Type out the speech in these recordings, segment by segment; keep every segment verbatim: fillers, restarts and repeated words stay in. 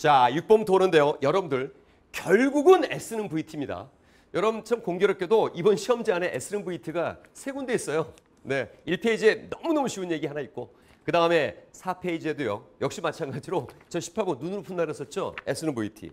자, 육 번 도는데요. 여러분들 결국은 S는 브이티입니다. 여러분 참 공교롭게도 이번 시험지안에 S는 브이티가 세 군데 있어요. 네, 일 페이지에 너무너무 쉬운 얘기 하나 있고 그 다음에 사 페이지에도요. 역시 마찬가지로 저 십팔 번 눈으로 푼다 그랬었죠. S는 브이티.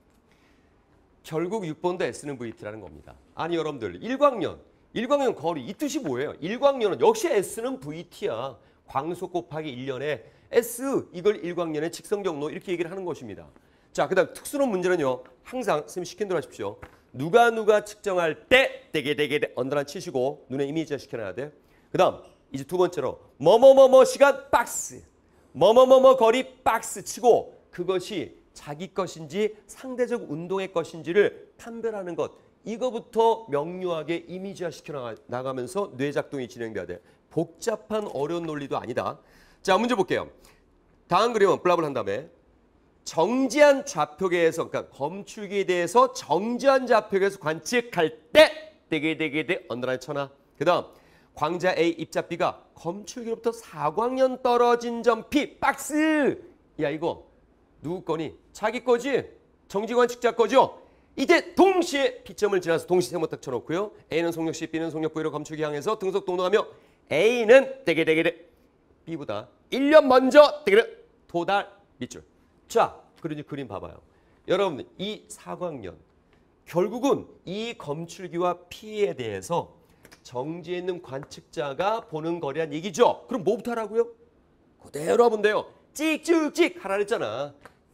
결국 육 번도 S는 브이티라는 겁니다. 아니 여러분들 일광년, 일광년 거리 이 뜻이 뭐예요? 일광년은 역시 S는 브이티야. 광속 곱하기 일 년에 S 이걸 일광년의 직선경로 이렇게 얘기를 하는 것입니다. 자, 그 다음 특수론 문제는요. 항상 선생님 시킨 대로 하십시오. 누가 누가 측정할 때 되게 되게 언더라인 치시고 눈에 이미지화 시켜놔야 돼. 그 다음 이제 두 번째로 뭐뭐뭐뭐 시간 박스 뭐뭐뭐뭐 거리 박스 치고 그것이 자기 것인지 상대적 운동의 것인지를 판별하는 것. 이거부터 명료하게 이미지화 시켜나가면서 뇌작동이 진행돼야 돼. 복잡한 어려운 논리도 아니다. 자, 문제 볼게요. 다음 그림은 블랍을 한 다음에 정지한 좌표계에서, 그러니까 검출기에 대해서 정지한 좌표계에서 관측할 때 되게 되게 돼 언더라인 쳐놔. 그 다음 광자 A, 입자 B가 검출기로부터 사광년 떨어진 점 P 박스. 야 이거 누구 거니? 자기 거지? 정지관측자 거죠? 이때 동시에 P점을 지나서 동시에 세모딱 쳐놓고요. A는 속력 C, B는 속력 V로 검출기 향해서 등속 동동하며 A는 되게 되게 돼 B보다 일 년 먼저 되게 돼 도달 밑줄. 자, 그러니 그림 봐봐요. 여러분, 이 사광년 결국은 이 검출기와 P에 대해서 정지에 있는 관측자가 보는 거리란 얘기죠. 그럼 뭐부터 하라고요? 그대로 하면 돼요. 찍찍찍 하라 그랬잖아.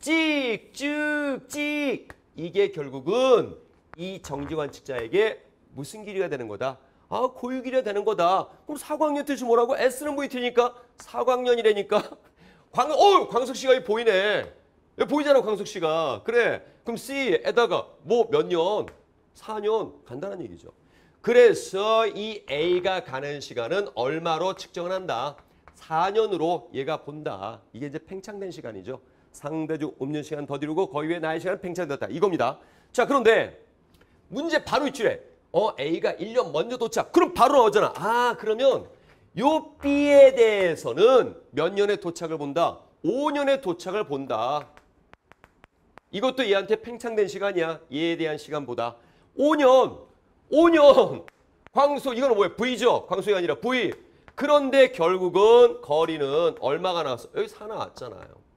찍찍찍. 이게 결국은 이 정지 관측자에게 무슨 길이가 되는 거다? 아, 고유 길이가 되는 거다. 그럼 사광년 뜻이 뭐라고? S는 브이티니까 사광년이라니까. 광, 어, 광석 씨가 보이네. 보이잖아, 광석 씨가. 그래. 그럼 C에다가 뭐 몇 년? 사 년. 간단한 얘기죠. 그래서 이 A가 가는 시간은 얼마로 측정을 한다? 사 년으로 얘가 본다. 이게 이제 팽창된 시간이죠. 상대적 음료 시간 더 뒤르고 거의 외 나의 시간 팽창됐다. 이겁니다. 자, 그런데 문제 바로 있지래. 어, A가 일 년 먼저 도착. 그럼 바로 나오잖아. 아, 그러면 요 B에 대해서는 몇 년에 도착을 본다? 오 년에 도착을 본다. 이것도 얘한테 팽창된 시간이야. 얘에 대한 시간보다. 오 년. 오 년. 광속, 이거는 뭐예요? V죠? 광속이 아니라 V. 그런데 결국은 거리는 얼마가 나왔어? 여기 사 나왔잖아요.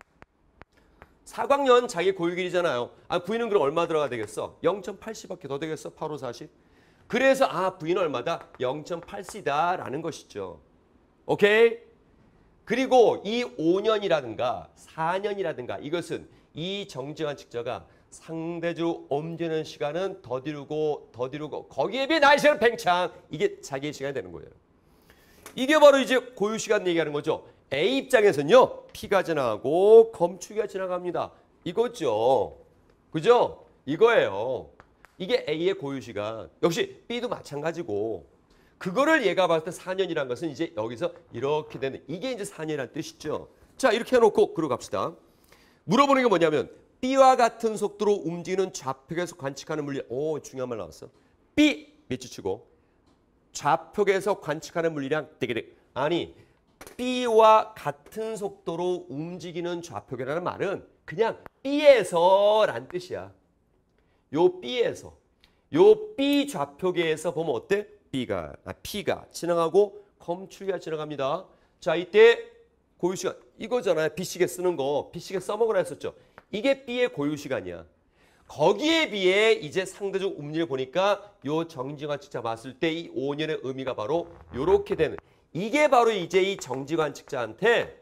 사광년 자기 고유 길이잖아요. 아, V는 그럼 얼마 들어가 되겠어? 영 점 팔 씨밖에 더 되겠어? 팔, 오, 사십. 그래서 아, V는 얼마다? 영 점 팔 씨다라는 것이죠. 오케이? 그리고 이 오 년이라든가 사 년이라든가 이것은 이 정지관측자가 상대적으로 옮기는 시간은 더 뒤르고 더 뒤르고 거기에 비해 나의 시간은 팽창. 이게 자기의 시간이 되는 거예요. 이게 바로 이제 고유 시간 얘기하는 거죠. A 입장에서는요. P가 지나가고 검출기가 지나갑니다. 이거죠. 그죠? 이거예요. 이게 A의 고유 시간. 역시 B도 마찬가지고 그거를 얘가 봤을 때 사 년이라는 것은 이제 여기서 이렇게 되는 이게 이제 사 년이라는 뜻이죠. 자, 이렇게 해놓고 그러고 갑시다. 물어보는 게 뭐냐면 B와 같은 속도로 움직이는 좌표계에서 관측하는 물리량. 오, 중요한 말 나왔어. B 밑줄 치고 좌표계에서 관측하는 물리량 되게 아니 B와 같은 속도로 움직이는 좌표계라는 말은 그냥 B에서란 뜻이야. 요 B에서 요 B 좌표계에서 보면 어때? B가 아, P가 지나가고 검출기가 지나갑니다. 자, 이때 고유 시간 이거잖아요. B시계 쓰는 거. B시계 써먹으라 했었죠. 이게 B의 고유 시간이야. 거기에 비해 이제 상대적 음리를 보니까 요 정지관측자 봤을 때 이 오 년의 의미가 바로 요렇게 되는 이게 바로 이제 이 정지관측자한테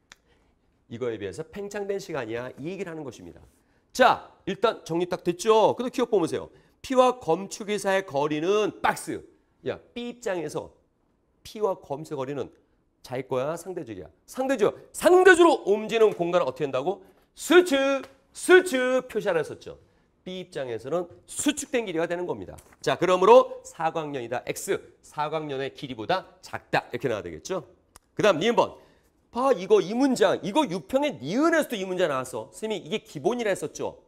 이거에 비해서 팽창된 시간이야. 이 얘기를 하는 것입니다. 자, 일단 정리 딱 됐죠? 근데 기억 보면서요. P와 검출기 사이의 거리는 박스. 야, B 입장에서 P와 검출기 거리는 자기 거야? 상대적이야? 상대적. 상대적으로 움직이는 공간을 어떻게 한다고? 수축, 수축 표시하라 했었죠. B 입장에서는 수축된 길이가 되는 겁니다. 자, 그러므로 사광년이다. X, 사광년의 길이보다 작다. 이렇게 나와야 되겠죠? 그 다음 니은 번. 봐, 이거 이 문장. 이거 유평의 니은에서도 이 문장 나왔어. 선생님이 이게 기본이라 했었죠.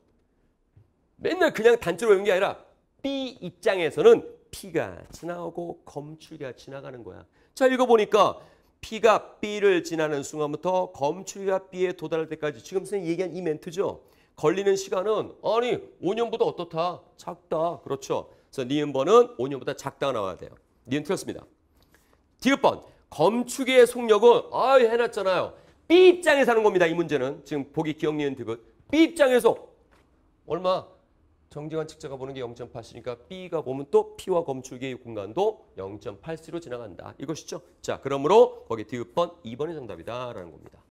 맨날 그냥 단체로 외운 게 아니라 B 입장에서는 P가 지나오고 검출기가 지나가는 거야. 자, 읽어보니까 P가 B를 지나는 순간부터 검출기가 B에 도달할 때까지 지금 선생님이 얘기한 이 멘트죠. 걸리는 시간은 아니 오 년보다 어떻다? 작다. 그렇죠. 그래서 니은번은 오 년보다 작다가 나와야 돼요. 니은 틀렸습니다. 디귿번 검축의 속력은 아 해놨잖아요. B 입장에서 하는 겁니다. 이 문제는 지금 보기 기억 니은 디귿. B 입장에서 얼마? 정지관 측자가 보는 게 영 점 팔이니까 B가 보면 또 P와 검축의 공간도 영 점 팔씨로 지나간다. 이것이죠. 자, 그러므로 거기 디귿번 이 번이 정답이다라는 겁니다.